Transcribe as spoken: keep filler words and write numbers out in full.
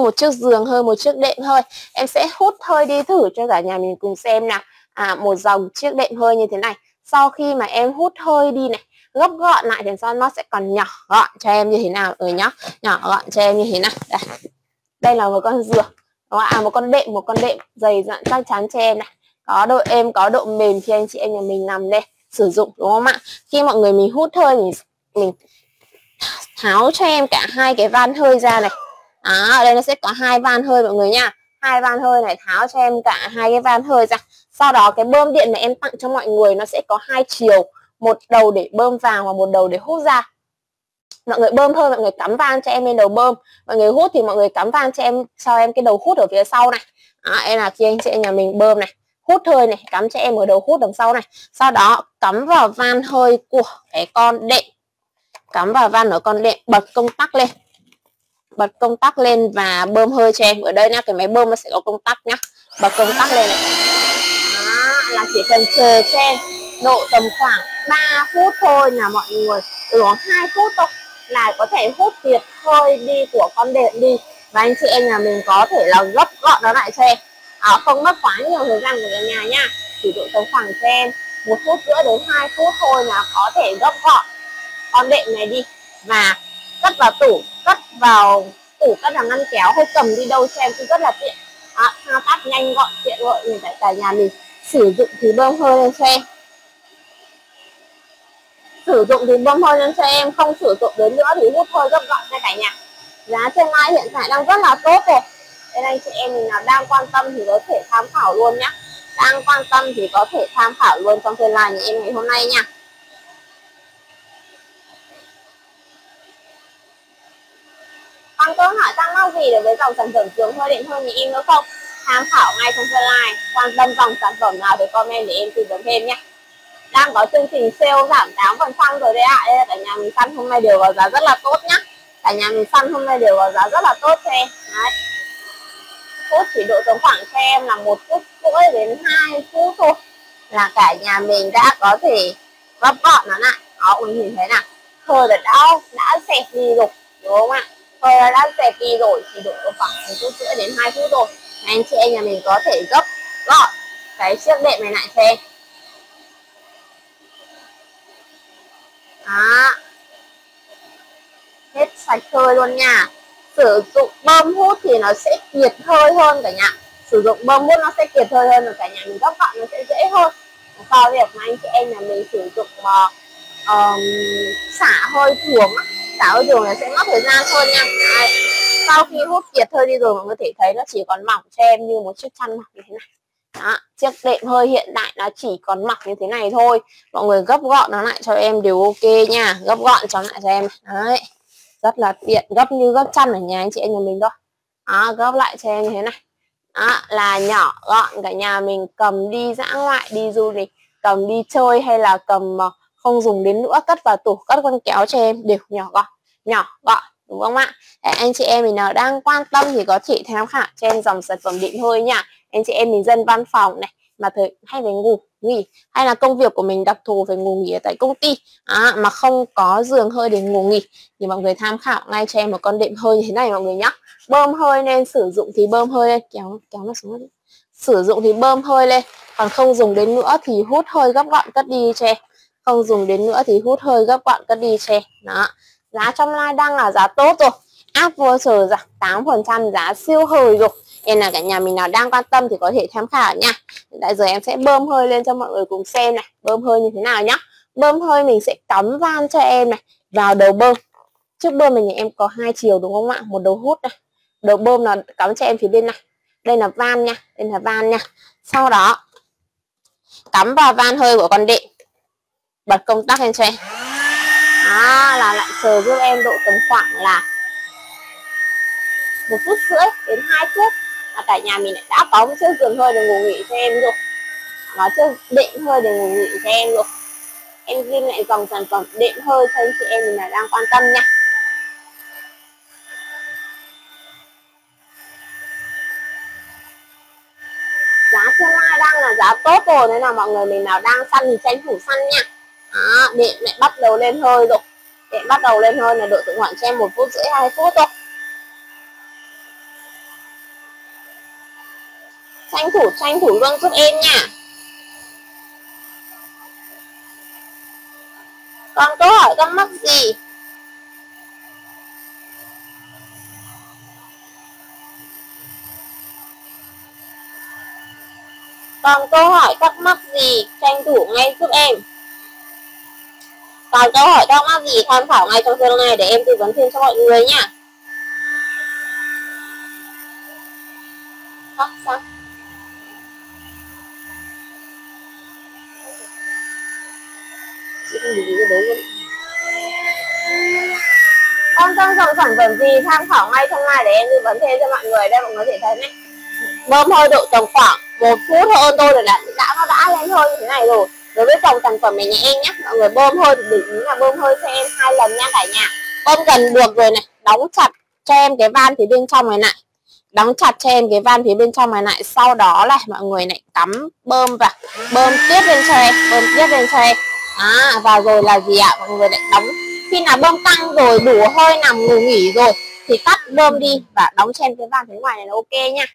một chiếc giường hơi, một chiếc đệm hơi. Em sẽ hút hơi đi thử cho cả nhà mình cùng xem nào. À, một dòng chiếc đệm hơi như thế này. Sau khi mà em hút hơi đi này, gấp gọn lại thì sao nó sẽ còn nhỏ gọn cho em như thế nào rồi nhá. Nhỏ gọn cho em như thế nào. Đây, đây là một con giường, à, một con đệm, một con đệm dày dặn chắc chắn cho em này. Có độ êm, có độ mềm khi anh chị em nhà mình nằm lên sử dụng, đúng không ạ? Khi mọi người mình hút hơi mình mình tháo cho em cả hai cái van hơi ra này. Đó, ở đây nó sẽ có hai van hơi mọi người nha. Hai van hơi này, tháo cho em cả hai cái van hơi ra. Sau đó cái bơm điện mà em tặng cho mọi người nó sẽ có hai chiều, một đầu để bơm vào và một đầu để hút ra. Mọi người bơm hơi mọi người cắm van cho em lên đầu bơm, mọi người hút thì mọi người cắm van cho em cho em cái đầu hút ở phía sau này. Đó, em là khi anh chị nhà mình bơm này, hút hơi này, cắm cho em ở đầu hút đằng sau này. Sau đó cắm vào van hơi của cái con đệm, cắm vào van ở con đệm, bật công tắc lên, bật công tắc lên và bơm hơi cho em. Ở đây nha, cái máy bơm nó sẽ có công tắc nhá, bật công tắc lên này. Đó, là chỉ cần chờ cho em độ tầm khoảng ba phút thôi là mọi người, từ hai phút thôi là có thể hút tiệt hơi đi của con đệm đi, và anh chị em nhà mình có thể là gấp gọn nó lại cho em. À, không mất quá nhiều thời gian của nhà nha, chỉ độ tầm khoảng cho em một phút rưỡi đến hai phút thôi là có thể gấp gọn con đệm này đi và cất vào tủ, cất vào tủ, cất vào ngăn kéo hay cầm đi đâu cho em cũng rất là tiện. À, thao tác nhanh gọn tiện lợi, mình tại cả nhà mình sử dụng thì bơm hơi lên cho em, sử dụng thì bơm hơi lên cho em, không sử dụng đến nữa thì hút hơi gấp gọn cho cả nhà. Giá trên live hiện tại đang rất là tốt rồi, nên anh chị em mình nào đang quan tâm thì có thể tham khảo luôn nhé. Đang quan tâm thì có thể tham khảo luôn trong phiên live nhà em ngày hôm nay nha. Còn câu hỏi thắc mắc gì đối với dòng sản phẩm giường hơi đệm hơi nhà em nữa không? Tham khảo ngay trong phiên live. Quan tâm dòng sản phẩm nào thì comment để em tư vấn thêm nhé. Đang có chương trình sale giảm tám phần trăm rồi đấy ạ. Đây là cả nhà mình săn hôm nay đều có giá rất là tốt nhá. Cả nhà mình săn hôm nay đều có giá rất là tốt cho em. Đấy. Phút chỉ độ tầm khoảng cho em là một phút rưỡi đến hai phút thôi là cả nhà mình đã có thể gấp gọn nó lại. Đó, mình nhìn thấy nào, hơi là đã đã xẹp đi rồi, đúng không ạ? Hơi là đã xẹp đi rồi, chỉ độ tầm khoảng một phút rưỡi đến hai phút thôi. Anh chị em nhà mình có thể gấp gọn cái chiếc đệm này lại cho em. Đó, hết sạch hơi luôn nha. Sử dụng bơm hút thì nó sẽ kiệt hơi hơn cả nhà. Sử dụng bơm hút nó sẽ kiệt hơi hơn, và cả nhà mình gấp gọn nó sẽ dễ hơn so với việc mà anh chị em nhà mình sử dụng uh, um, xả hơi thường. Xả hơi thường là sẽ mất thời gian hơn nha. Đấy. Sau khi hút kiệt hơi đi rồi mọi người có thể thấy nó chỉ còn mỏng cho em như một chiếc chăn mặc như thế này. Đó, chiếc đệm hơi hiện tại nó chỉ còn mặc như thế này thôi. Mọi người gấp gọn nó lại cho em đều ok nha. Gấp gọn cho lại cho em. Đấy, rất là tiện, gấp như gấp chăn ở nhà anh chị em nhà mình thôi. Đó, gấp lại cho em như thế này. Đó, là nhỏ gọn, cả nhà mình cầm đi dã ngoại, đi du lịch, cầm đi chơi hay là cầm không dùng đến nữa, cất vào tủ, cất con kéo cho em đều nhỏ gọn, nhỏ gọn, đúng không ạ? Để anh chị em mình nào đang quan tâm thì có thể tham khảo cho em dòng sản phẩm đệm hơi nha. Anh chị em mình dân văn phòng này mà thời hay phải ngủ nghỉ, hay là công việc của mình đặc thù phải ngủ nghỉ ở tại công ty à, mà không có giường hơi để ngủ nghỉ thì mọi người tham khảo ngay cho em một con đệm hơi như thế này mọi người nhé. Bơm hơi nên sử dụng thì bơm hơi lên, kéo kéo nó xuống đi. Sử dụng thì bơm hơi lên, còn không dùng đến nữa thì hút hơi gấp gọn cất đi cho em. Không dùng đến nữa thì hút hơi gấp gọn cất đi cho em. Đó, giá trong live đang là giá tốt rồi, áp voucher giảm tám phần trăm, giá siêu hời rồi. Nên là cả nhà mình nào đang quan tâm thì có thể tham khảo nha. Tại giờ em sẽ bơm hơi lên cho mọi người cùng xem này, bơm hơi như thế nào nhá. Bơm hơi mình sẽ cắm van cho em này vào đầu bơm. Trước bơm mình em có hai chiều đúng không ạ? Một đầu hút này, đầu bơm là cắm cho em phía bên này. Đây là van nha, đây là van nha. Sau đó cắm vào van hơi của con đệm, bật công tắc lên cho em. Đó, là lại chờ giúp em độ tầm khoảng là một phút rưỡi đến hai phút là cả nhà mình đã có một chiếc giường hơi để ngủ nghỉ cho em rồi, có chiếc đệm hơi để ngủ nghỉ cho em rồi. Em ghi lại dòng sản phẩm đệm hơi cho anh chị em mình là đang quan tâm nha. Giá trên live đang là giá tốt rồi, nên là mọi người mình nào đang săn thì tranh thủ săn nha. Đó, đệm lại bắt đầu lên hơi rồi, đệm bắt đầu lên hơi là độ tự hoãn cho em một phút rưỡi hai phút thôi. Tranh thủ tranh thủ luôn giúp em nha. Còn câu hỏi thắc mắc gì? Còn câu hỏi thắc mắc gì tranh thủ ngay giúp em. Còn câu hỏi thắc mắc gì tham khảo ngay trong video này để em tư vấn thêm cho mọi người nha. À, sao? Chị không nhìn cái đấy luôn. Con trong dòng sản phẩm gì tham khảo ngay trong này để em tư vấn thêm cho mọi người. Đây mọi người có thể thấy này. Bơm hơi độ tầm khoảng một phút hơn thôi là đã, đã nó đã lên hơi như thế này rồi. Đối với dòng sản phẩm này nhà em nhé, mọi người bơm hơi thì để ý là bơm hơi cho em hai lần nha cả nhà. Bơm gần được rồi này, đóng chặt cho em cái van phía bên trong này này. Đóng chặt cho em cái van phía bên trong này này. Sau đó là mọi người lại cắm bơm vào, bơm tiếp lên cho em, bơm tiếp lên cho em. À, và rồi là gì ạ? Mọi người lại đóng. Khi nào bơm tăng rồi, đủ hơi nằm ngủ nghỉ rồi thì tắt bơm đi và đóng trên cái van phía ngoài này là ok nha.